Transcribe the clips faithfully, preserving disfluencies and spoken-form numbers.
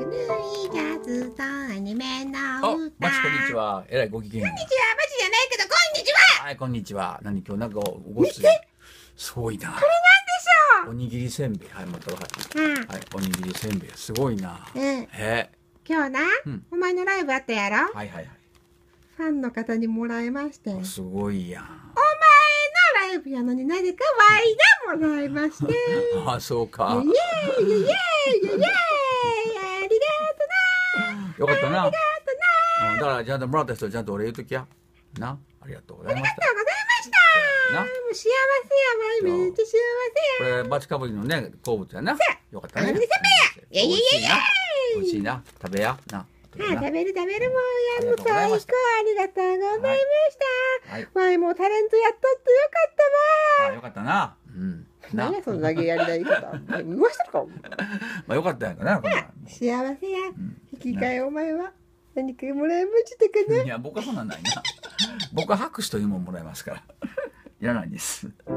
ぬいジャズとアニメのあ、 歌。 マチこんにちは。えらいご機嫌。 こんにちは、マチじゃないけど、こんにちは。 はい、こんにちは。何今日なんかごつい。すごいな。 これなんでしょう。 おにぎりせんべい。はい、またわかる。 うん。 はい、おにぎりせんべい。すごいな。 うん。 え今日な、 うんお前のライブあったやろ。 はいはいはファンの方にもらいまして。お前い。すごいやん。 のライブやのになぜかワイがもらいまして。 あ、そうか。 イエーイイエーイイエーイイエーイありよかったな。 がとな。 うんだからちゃんともらった人はちゃんとお礼言うときや。な。ありがとうございました。 ありがとうございました。 なもう幸せやわい、めっちゃ幸せや。 これバチかぶりのね好物やな。よかったね。 おにぎりせんべいやイエイイエイイエイ美味しいな。食べや。な。 はい、食べる食べるもうやありがとうござい最高ましたありがとうございました。 はい。 わいもうタレントやっとってよかったわ。 あ、よかったな。うん。な何。やその投げやりたいこと言わしたのか。 まあよかったやんかな。こんなん幸せや。 ん引き換えお前は何かもらいましたかね。 いや、僕はそんなんないな。僕は拍手というもんもらいますから。いらないです。 は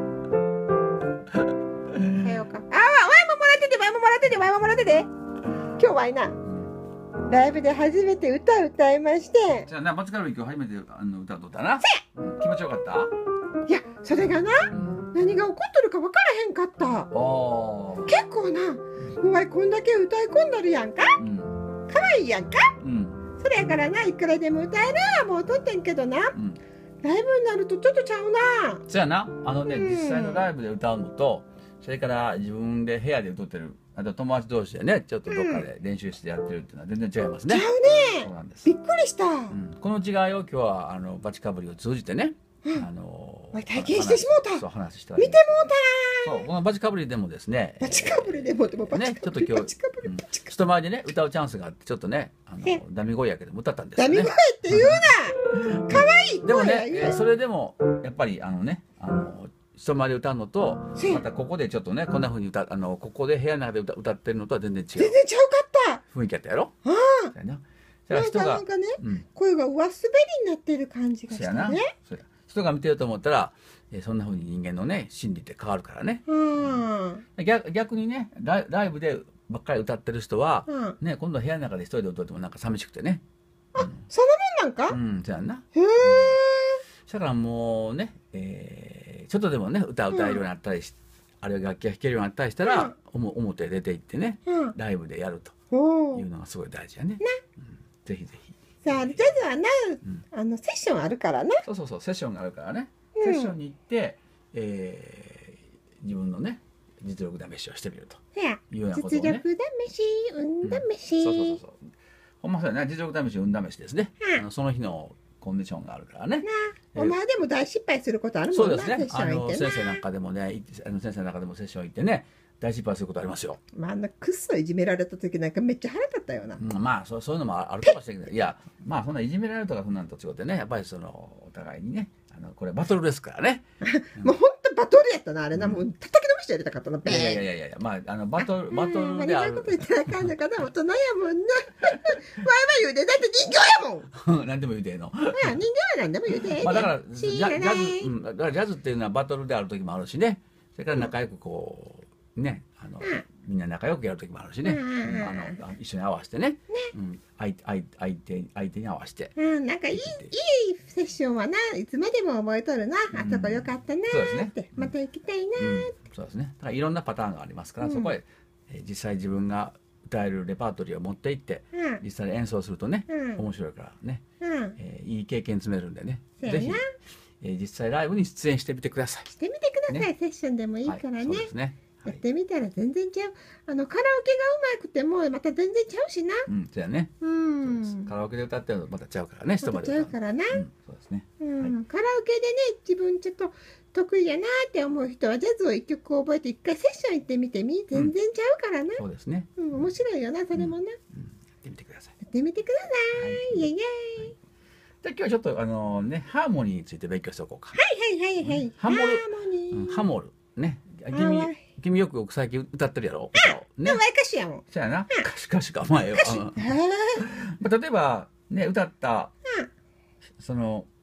よか。あ、わいももらってて、わいももらってて、わいももらってて。今日わいな。ライブで初めて歌歌いまして。 じゃあな、松川今日初めてあの歌うとったな。うん気持ちよかったいや、それがな、 うん何が起こってるか分からへんかった。 おー。 結構な、お前こんだけ歌い込んどるやんか。 うん。 可愛いやんか。 うん。 それやからな、いくらでも歌えるわ、もうとってんけどな。 うん。 ライブになるとちょっとちゃうな。 そやな。あのね、 うん実際のライブで歌うのと、それから自分で部屋で歌ってる、あと友達同士でね、ちょっとどっかで練習してやってるっていうのは全然違いますね。 ちゃうね。 そうなんです。 びっくりした。 うんこの違いを今日はあのバチかぶりを通じてね、 うんあのおい体験してしもうたそう話して見てもうそうこのバチかぶりでもですねた。バチかぶりでもでもバチねちょっと今日かぶりバチかぶりうんバチかぶり。 人前でね歌うチャンスがあってちょっとねあのえダミ声やけども歌ったんですよねダミ声って言うな。可愛いでも声やね、 言う。 えーそれでもやっぱりあのねあの人前で歌うのとせやまたここでちょっとねこんな風に歌あのここで部屋の中で歌歌ってるのとは全然違う全然ちゃうかった。 雰囲気やったやろあそうやなだあ。 から人がなんかなんかね、 うん声が上滑りになってる感じがそうやなしたね。 そうや人が見てると思ったら、えーそんな風に人間のね心理って変わるからねうん。 逆逆にねライライブでばっかり歌ってる人は、 うん。 ね、今度は部屋の中で一人で歌ってもなんか寂しくてねそんなもんなんか。 うんそうやんなへえ。 だからもうね、えーちょっとでもね歌歌えるようになったりし、あるいは楽器が弾けるようになったりしたら、おも表へ出て行ってねうん。 ライブでやるとおおいう。のがすごい大事やねうんぜひぜひさあジャズはな、 んあのセッションあるからな。 そうそうそうセッションがあるからね、 うんセッションに行って、えー自分のね実力試しをしてみるとせや。 いうようなことをね実力試し、運試し。 そうそうそうそうほんまそうやね実力試し運試しですね、 うんあのその日のコンディションがあるからねなあ、お前でも大失敗することあるもな、 そうんですねセッション行あのってな。 先生なんかでもねいあの先生の中でもセッション行ってね大失敗することありますよ、 まあ、あんなくっそいじめられた時なんかめっちゃ腹立ったよな。 うん、まあそうそういうのもあるかもしれないけどいやまあそんないじめられるとかそんなんと違ってねやっぱりそのお互いにねあのこれバトルですからねもうほんとバトルやったな、あれな。もう叩きのめしてやりたかったな、ベーン。 いやいやいやいやいやまああのバトルバトうんルである何がこと言ったらあかんのかな、大人やもんな。ワイワイ言うて、だって人形やもん。 何でも言うてええのまあ、人形は何でも言うてええねん。 まあだからジャジ知らないャズ、うん、だからジャズっていうのはバトルである時もあるしねそれから仲良くこうねあの、 うんみんな仲良くやる時もあるしね、 うんうんうんうんあのあ一緒に合わせてねうん、相相相手相手に合わせてうん、なんかいい、いいセッションはな、いつまでも覚えとるな。あそこよかったなそうですねーって。また行きたいなうんーって。 そうですねだからいろんなパターンがありますから、 うんそこへ、えー実際自分が歌えるレパートリーを持っていってうん。 実際に演奏するとね、 うん面白いからね、 うん。 えーいい経験積めるんでねそうやなぜひ、えー実際ライブに出演してみてください。 してみてください。セッションでもいいからはい、 ね。 そうですね。はい。 やってみたら全然ちゃう。あのカラオケがうまくてもまた全然ちゃうしな。 うん、そうやね。 うそうですん。 カラオケで歌ってるのとまたちゃうからね、人またちゃまで歌うの。 うからな。 うん、そうですね。 うん。カラオケでね、自分ちょっと得意やなって思う人はジャズを一曲覚えて一回セッション行ってみてみ。全然ちゃうからな。 そうですね。 うん、面白いよな、それもな。やうん、やってみてください。 ってみてください。イエイイエイ。 じゃあ今日はちょっとあのね、ハーモニーについて勉強しておこうか。 はいはいはいはい。 ハモるハーモニうん、 ー。 ハモる。ね。君はい、 君よく最近歌ってるやろ歌をねでも。前歌手やもん。 そうやな。歌手歌手か、前は。うんへえ。 まあ例えば、ね、歌ったうん、 その、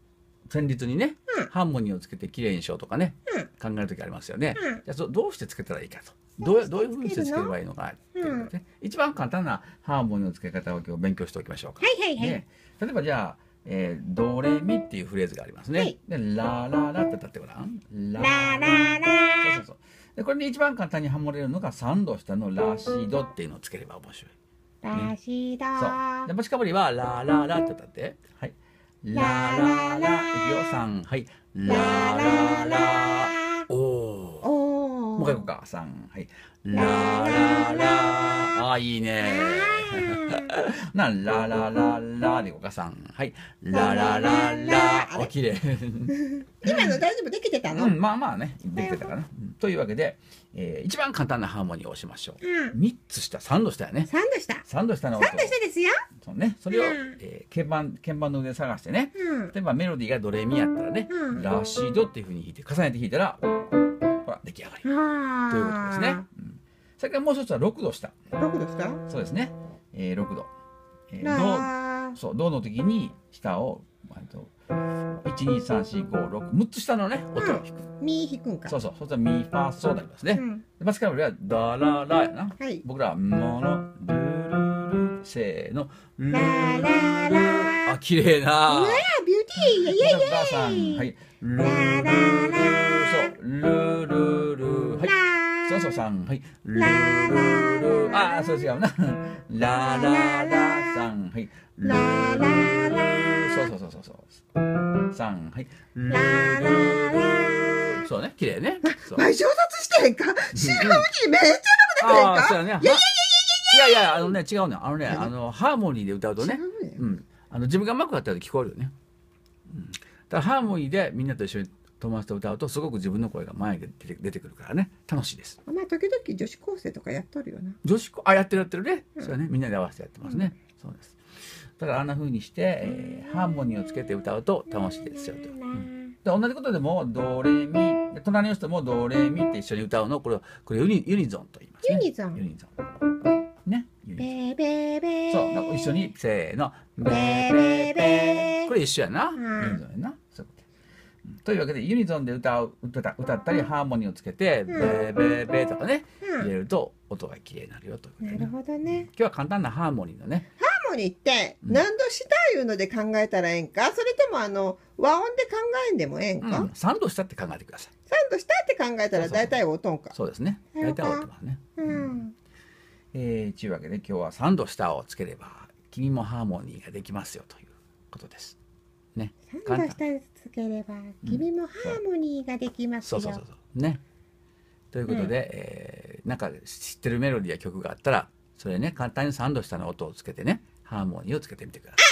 旋律にね、 うんハーモニーをつけてきれいにしようとかね、 うん考える時ありますよね。 うんじゃあそどうしてつけたらいいかと。どうどういうふうにしてつければいいのかっていうことでね、一番簡単なハーモニーのつけ方を今日勉強しておきましょうか。 はいはいはい。 ね、例えばじゃあ、えードレミっていうフレーズがありますね。 はいでラララって歌ってごらん。ララララそうそうそう。でこれで一番簡単にハモれるのがさんど下のラシドっていうのをつければ面白い。 ラシドそう。で、バチかぶりはラララって歌って。はい。ラララ。いくよ。さん。はい。ラララ。おお。 おーもう一回いこうか。さん。はい。ラララ。あ、いいね。な、ララララでいこうか。さん。はい。ララララ。お、きれい。 今の大丈夫できてたの？ うん、まあまあね、できてたかな。うんというわけで、えー一番簡単なハーモニーをしましょう。 うんみっつ下、さんど下やね。 三度下。 さんど下の音を。 三度下ですよ。 そうね、それを、 うんえー鍵盤鍵盤の上で探してね、 うん。 例えばメロディーがドレミやったらね、 うんラシドっていうふうに弾いて重ねて弾いたらほら出来上がりということですね。うんそれからもう一つはろくど下。 六度下？ そうですね、えー、ろくど、えー、 ラドそうドの時に下をあといちにさんしごろくむっつ下のね音を弾く。 ミ弾くんか。 そうそう、そしたらミファソになりますね。 うん。 でバスカブルはダララやな。 はい。 僕らはモノルルルせーのルルルラララあ、綺麗な。 うわービューティーイエイイエイイエイ。 お母さん、はい。ルルルラララそう、ルルルはい。そうそうさん、はい。ルルルああ、それ違うな。ラララさん、はい。ルルルそうそうそうそうそう。さん、はい。ルルルそうね、綺麗ね。そう前上達してへんか？シーハムキーめっちゃうまくできへんああ、 か？ そうやね。いやいやいやいやいやいや、あのね、違うの。あのね、あの、ハーモニーで歌うとね、 違うねうん。あの、自分がうまくやったら聞こえるよね。うん。だからハーモニーでみんなと一緒に友達と歌うと、すごく自分の声が前に出て出てくるからね、楽しいです。 まあ時々女子高生とかやっとるよな。 女子校、あ、やってるやってるね。 うんそうやね。みんなで合わせてやってますね。そうです。だからあんな風にして、えーハーモニーをつけて歌うと楽しいですよと。うんで同じことでもドレミで隣の人もドレミって一緒に歌うのこれをこれユニユニゾンと言いますね。 ユニゾンユニゾンね。ユニゾンベーベーベー。 そうなんか一緒にせーのベベーーベーベーベー。 これ一緒やな。 んユニゾンやな。そういうことうんというわけでユニゾンで歌う歌った歌ったりハーモニーをつけてベーベーベーとかねうん入れると音が綺麗になるよということでね。 なるほどね。 今日は簡単なハーモニーのね。 ハーモニーって何度下いうので考えたらええんか？それともあの和音で考えんでもええんか？ うん、さんど下って考えてください。 三度下って考えたら大体音んか。 そうですね。大体音ますね。 うん。 えー、というわけで今日はさんど下をつければ君もハーモニーができますよということです。ね。 三度下つければ君もハーモニーができますよ。 そうそうそうそう。ね。ということで、 うんえーなんか知ってるメロディーや曲があったらそれね簡単にさんど下の音をつけてねハーモニーをつけてみてください。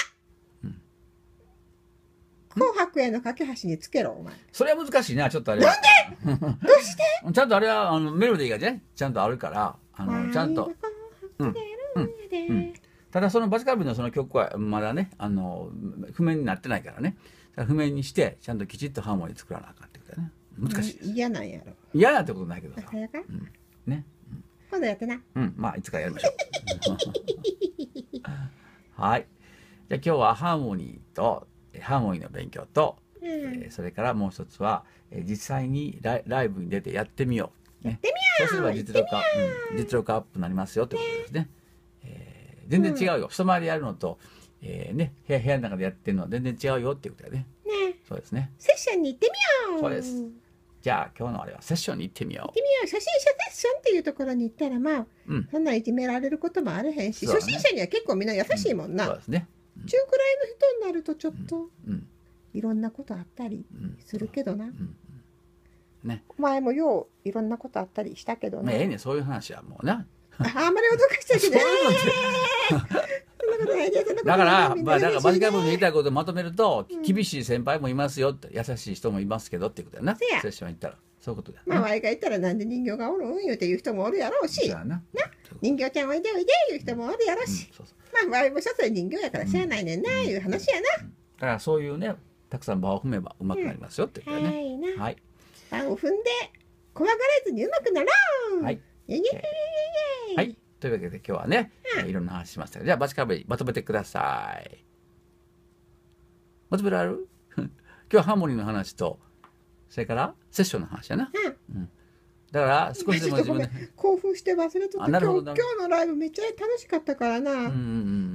紅白への架け橋につけろお前。 それは難しいなちょっとあれは。 どうして？ ちゃんとあれはあのメロディーがねちゃんとあるからあのちゃんと。うんうんただそのバチカルビのその曲はまだねあの譜面になってないからねだから譜面にしてちゃんときちっとハーモニー作らなあかんってことだね難しいです嫌なんやろ。 嫌なってことないけどさ、 早か？ うん、ね今度やってな。 うんまあいつかやりましょうはいじゃあ今日はハーモニーとえハーモニーの勉強と、 うんえーそれからもう一つはえ実際にライライブに出てやってみよう、ね、 やってみようそうすれば実力アップ、うん、実力アップになりますよってことですね、えー全然違うよ、人前でやるのと、えーね、部屋部屋の中でやってるのは全然違うよっていうことだよねねえそうですねセッションに行ってみよう。 そうです行ってじゃあ今日のあれはセッションに行ってみよみよう。初心者セッションっていうところに行ったらまあううんそんないじめられることもあれへんし、 そうだね初心者には結構みんな優しいもんな。中そうですねくらいの人になるとちょっとうんいろんなことあったりうんするけどな。 うんねお前もよういろんなことあったりしたけどね。 まあええねそういう話はもうなああんまり脅かしちゃいけない。そんなことないでそんなことだから、 ないまあ、だから、バジカブみんな優しいねの言いたいことをまとめると、 うん厳しい先輩もいますよって、優しい人もいますけどっていうことやな。 せやセッション行ったら、そういうことだよまあ、 な。 ワイが言ったらなんで人形がおるん言うて言う人もおるやろうし、 そうやな。 人形ちゃんおいでおいで言う人もおるやろううん、 し、 そうそう。 まあ、ワイも所詮人形やからしゃあないねんな、いう話やだから、そういうね、たくさん場を踏めば上手くなりますよっていうこな。 とだね。 はいな。 はい。 場を踏んで、怖がらずにうまくなろう。 はい。 イェイイェイイェイイェイはい。というわけで、今日はね、えーいろんな話しましたが、じゃあ、バチカブリまとめてください。まとめられる今日はハーモニーの話とそれからセッションの話やな、うん、だから少しでも自分で興奮して忘れとって、今日今日のライブめっちゃ楽しかったからな、うんうん、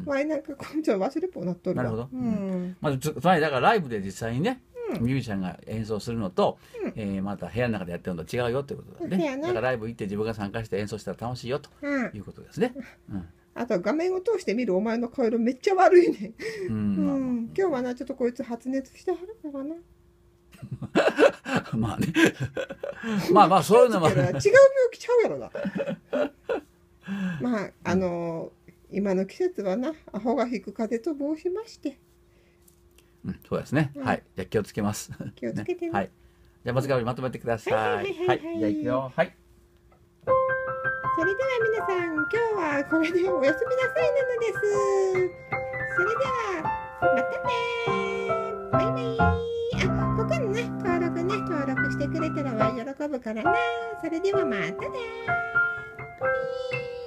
前なんか今度忘れっぽくなっとるわ。 なるほど、うん、まあ、つまりだからライブで実際にね、うん、ミュージシャンが演奏するのと、うん、えー、また部屋の中でやってるのと違うよっていうことだね、だからライブ行って自分が参加して演奏したら楽しいよということですね、うん、 あと画面を通して見るお前の顔色めっちゃ悪いね、うん、うん、今日はなちょっとこいつ発熱してはるからなまあねまあまあそういうのも違う病気ちゃうやろなまああのー、今の季節はなアホが引く風と申しまして、 うん、そうですね、うん、はい、じゃあ気をつけます気をつけてね、 はい、じゃあまずがまとめてください。はい、はい、はい、じゃあいくよ。はい。 それでは皆さん、今日はこれでおやすみなさいなのです。それではまたね、バイバイ。あ、ここにね登録ね登録してくれたら喜ぶからな。それではまたね。